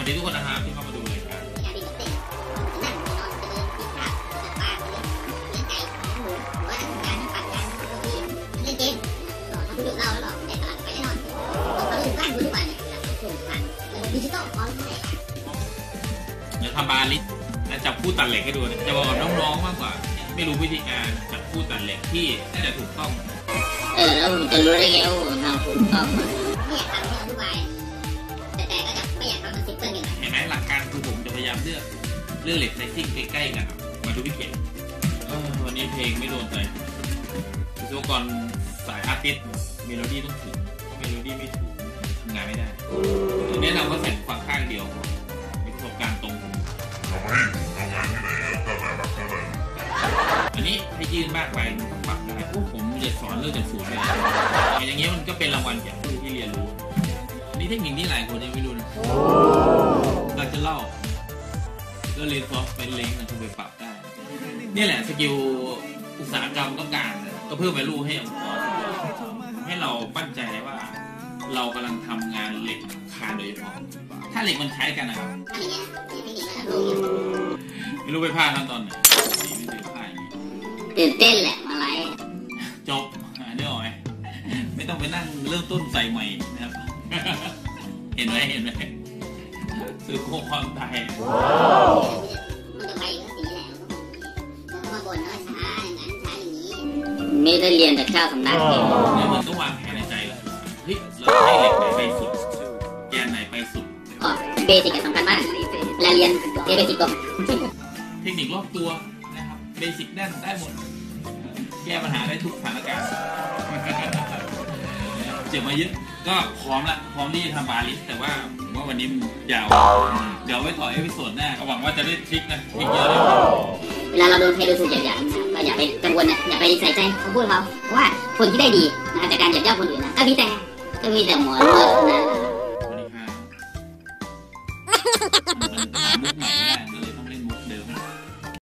ดีทุกคนนะครับที่เข้ามาดูเลยครับเดี๋ยวทำบาลิสและจับคู่ตัดเหล็กให้ดูนะจะบอกกับน้องๆมากกว่าไม่รู้วิธีการจับคู่ตัดเหล็กที่น่าจะถูกต้องแล้วผมจะรู้ได้ไงว่าทำถูกต้องเห็นไหมหลักการคือผมจะพยายามเลือกเหล็กไซซิ่งใกล้ๆกันมาดูพี่เขียนวันนี้เพลงไม่โดนใจวิศวกรสายอาร์ติสเมโลดี้ต้องถึงเมโลดี้ไม่ถึงทำงานไม่ได้แนะนำว่าใส่ฟังข้างเดียวมีประสบการณ์ตรงผมทำงานที่ไหนก็ได้รับเท่านั้นอันนี้ให้ยืนมากไปต้องปรับได้พวกผมจะสอนเรื่องจากศูนย์เลยอย่างเงี้ยมันก็เป็นรางวัลแก่ผู้ที่เรียนรู้นี่เทคนิคที่หลายคนยังไม่รู้นะเราจะเล่าก็เรียนซอฟต์เป็นเล้งนะคุณไปปรับได้นี่แหละสกิลอุตสาหกรรมต้องการก็เพิ่มแวลูให้องค์กรให้เราปั้นใจว่าเรากำลังทำงานเหล็กคานโดยเฉพาะถ้าเหล็กมันคล้ายกันนะครับไม่รู้ไปพลาดตอนไหนไม่ตื่นพลาดอย่างนี้ตื่นเต้นแหละอะไรจบได้หรอไหมไม่ต้องไปนั่งเริ่มต้นใส่ใหม่นะครับเห็นไหมซื้อโค้งความตายไม่ได้เรียนแต่ข้าวสำนักเนี่ยมันต้องวางแผนในใจเลยเฮ้ยเราให้เหล็กไหนไปสุดแกนไหนไปสุดเบสิกสำคัญมากเวลาเรียนเบสิกก่อนเทคนิครอบตัวนะครับเบสิกได้หมดแก้ปัญหาได้ทุกสถานการณ์เจ็บมาเยอะก็พร้อมที่จะทำบาลิสแต่ว่าวันนี้ยาวเดี๋ยวไว้ต่อเอพิโซดหน้าหวังว่าจะได้ทริคนะทริคเยอะเลยเวลาเราโดนใครดูถูกเหยียดหยามก็อย่าไปกังวลนะอย่าไปใส่ใจเขาพูดเขาเพราะว่าคนที่ได้ดีนะจากการเหยียดย่ำคนอื่นนะก็มีแต่หมอนนะสวัสดีครับมุกใหม่